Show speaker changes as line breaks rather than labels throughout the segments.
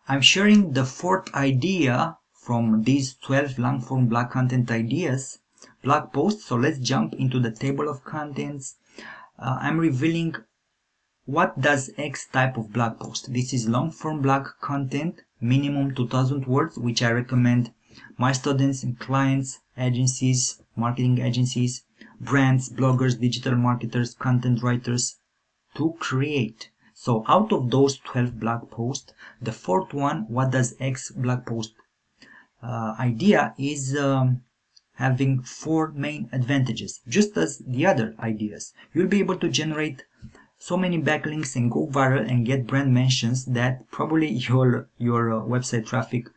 I'm sharing the fourth idea from these 12 long form blog content ideas, blog posts. So let's jump into the table of contents. I'm revealing what does X type of blog post. This is long form blog content, minimum 2000 words, which I recommend my students and clients, agencies, marketing agencies, brands, bloggers, digital marketers, content writers to create. So out of those 12 blog posts, the fourth one, what does X blog post idea, is having 4 main advantages. Just as the other ideas, you'll be able to generate so many backlinks and go viral and get brand mentions that probably your website traffic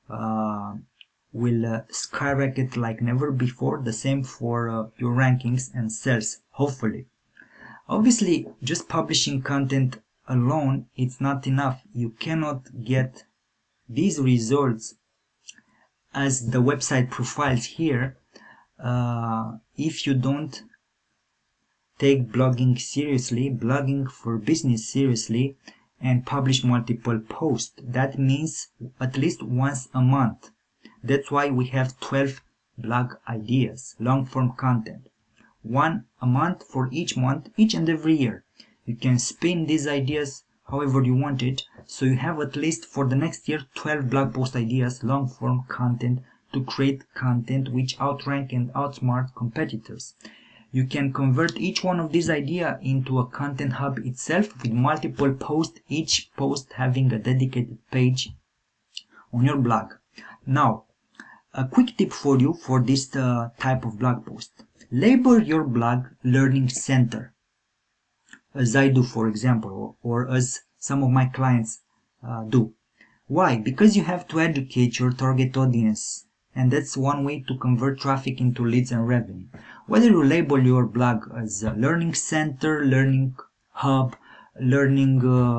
will skyrocket like never before. The same for your rankings and sales, hopefully. Obviously, just publishing content alone, it's not enough. You cannot get these results as the website profiles here if you don't take blogging seriously, blogging for business seriously, and publish multiple posts. That means at least once a month. That's why we have 12 blog ideas, long form content. One a month for each month, each and every year. You can spin these ideas however you want it, so you have at least for the next year 12 blog post ideas, long form content, to create content which outrank and outsmart competitors. You can convert each one of these ideas into a content hub itself with multiple posts, each post having a dedicated page on your blog. Now, a quick tip for you for this type of blog post. Label your blog Learning Center, as I do, for example, or as some of my clients do. Why? Because you have to educate your target audience, and that's one way to convert traffic into leads and revenue. Whether you label your blog as a Learning Center, Learning Hub, Learning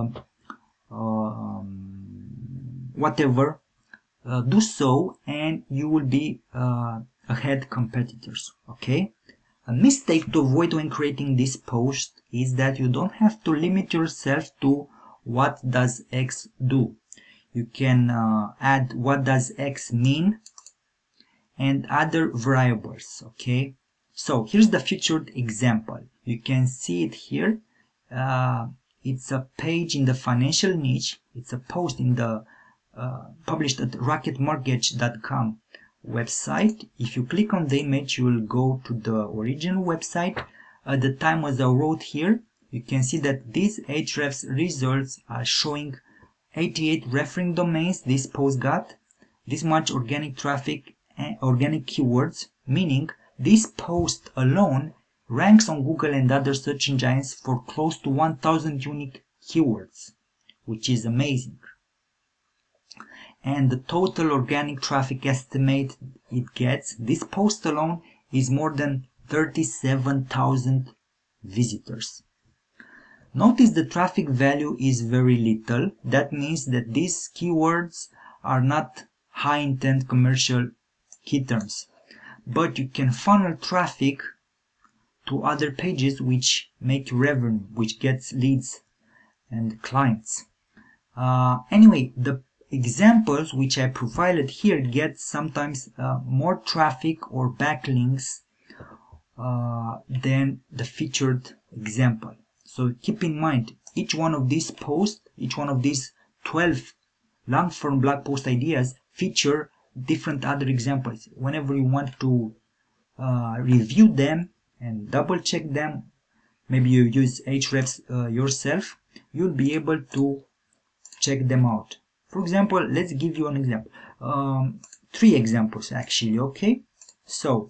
whatever, do so and you will be ahead competitors. Okay? A mistake to avoid when creating this post is that you don't have to limit yourself to what does X do. You can add what does X mean and other variables. Okay, so here's the featured example. You can see it here. It's a page in the financial niche. It's a post in the published at rocketmortgage.com website. If you click on the image, you will go to the original website. At the time as I wrote here, you can see that these Ahrefs results are showing 88 referring domains this post got, this much organic traffic and organic keywords, meaning this post alone ranks on Google and other search engines for close to 1000 unique keywords, which is amazing. And the total organic traffic estimate it gets, this post alone, is more than 37,000 visitors. Notice the traffic value is very little. That means that these keywords are not high intent commercial key terms, but you can funnel traffic to other pages which make revenue, which gets leads and clients. Anyway, the examples which I provided here get sometimes more traffic or backlinks than the featured example. So keep in mind, each one of these posts, each one of these 12 long form blog post ideas feature different other examples. Whenever you want to review them and double check them, maybe you use Ahrefs yourself, you'll be able to check them out. For example, let's give you an example. 3 examples actually, okay? So,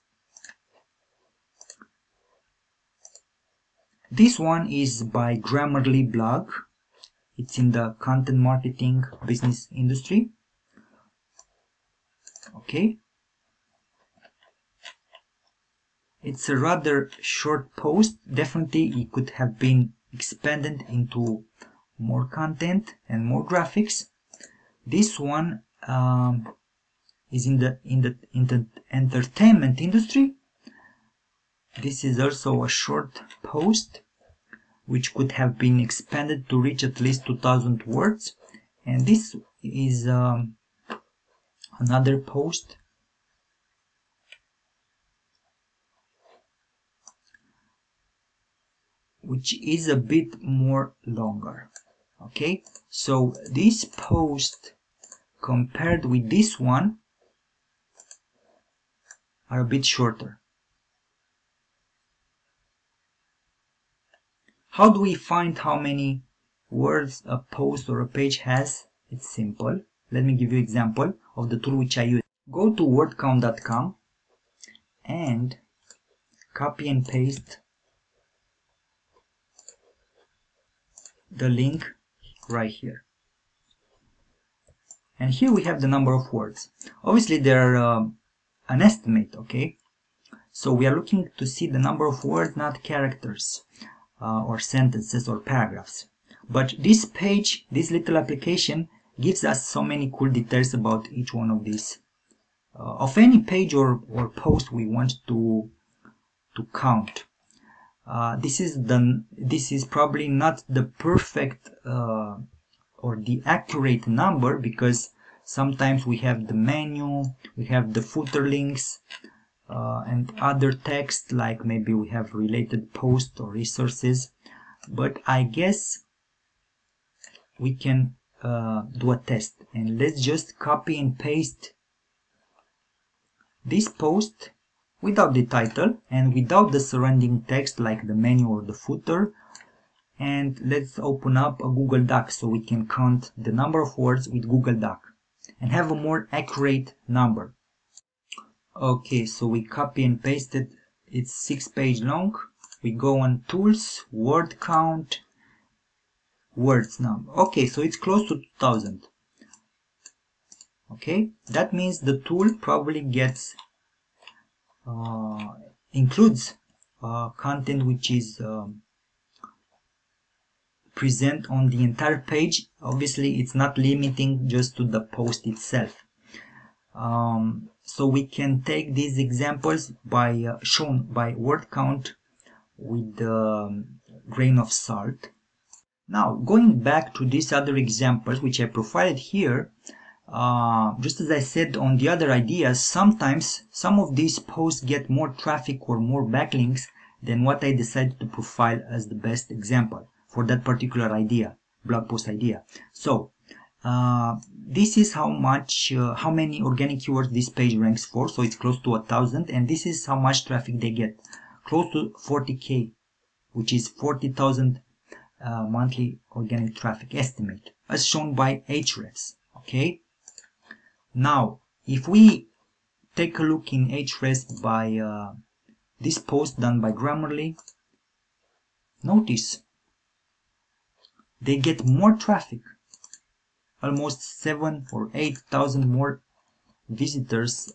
this one is by Grammarly blog. It's in the content marketing business industry. Okay. It's a rather short post. Definitely it could have been expanded into more content and more graphics. This one is in the entertainment industry. This is also a short post which could have been expanded to reach at least 2000 words, and this is another post which is a bit more longer. Okay, so this post compared with this one are a bit shorter. How do we find how many words a post or a page has? It's simple. Let me give you an example of the tool which I use. Go to wordcount.com and copy and paste the link right here. And here we have the number of words. Obviously there are an estimate, okay? So we are looking to see the number of words, not characters or sentences or paragraphs. But this page, this little application, gives us so many cool details about each one of these. Of any page or post we want to count. This is probably not the perfect or the accurate number, because sometimes we have the menu, we have the footer links, and other text, like maybe we have related posts or resources. But I guess we can do a test, and let's just copy and paste this post without the title and without the surrounding text like the menu or the footer, and let's open up a Google Doc so we can count the number of words with Google Doc and have a more accurate number. Okay, so we copy and pasted. It's 6 pages long. We go on tools, word count, words number. Okay, so it's close to 2000. Okay, that means the tool probably gets includes content which is present on the entire page. Obviously it's not limiting just to the post itself. So we can take these examples by shown by word count with a grain of salt. Now going back to these other examples which I provided here, just as I said on the other ideas, sometimes some of these posts get more traffic or more backlinks than what I decided to profile as the best example for that particular idea, blog post idea. So this is how many organic keywords this page ranks for. So it's close to 1000, and this is how much traffic they get, close to 40k, which is 40,000 monthly organic traffic estimate, as shown by Ahrefs. Okay. Now, if we take a look in Ahrefs by this post done by Grammarly, notice they get more traffic, almost 7 or 8,000 more visitors,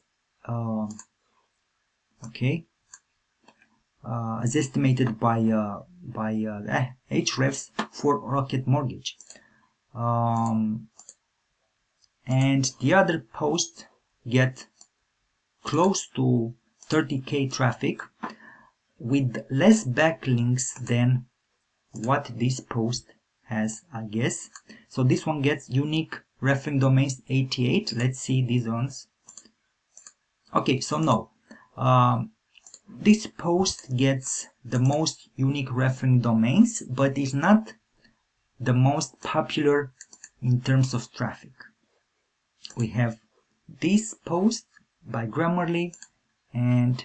okay, as estimated by Ahrefs for Rocket Mortgage. And the other posts get close to 30k traffic with less backlinks than what this post has, I guess. So this one gets unique referring domains 88. Let's see these ones. Okay, so no, this post gets the most unique referring domains, but is not the most popular in terms of traffic. We have this post by Grammarly and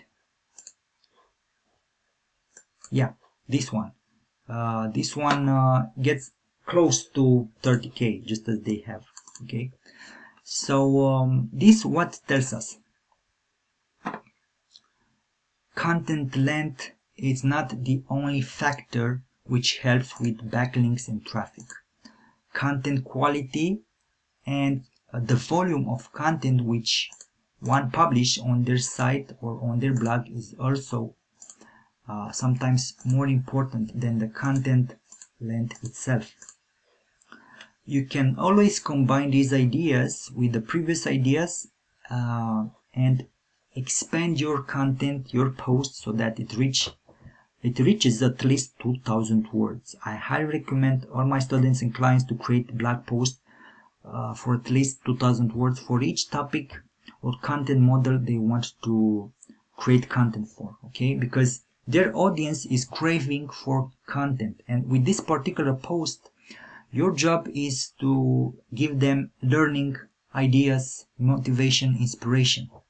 yeah, this one. This one gets close to 30k, just as they have. Okay, so this what tells us. Content length is not the only factor which helps with backlinks and traffic. Content quality and the volume of content which one publish on their site or on their blog is also sometimes more important than the content length itself. You can always combine these ideas with the previous ideas and expand your content, your post, so that it reaches at least 2000 words. I highly recommend all my students and clients to create blog posts for at least 2000 words for each topic or content model they want to create content for, okay? Because their audience is craving for content, and with this particular post your job is to give them learning, ideas, motivation, inspiration.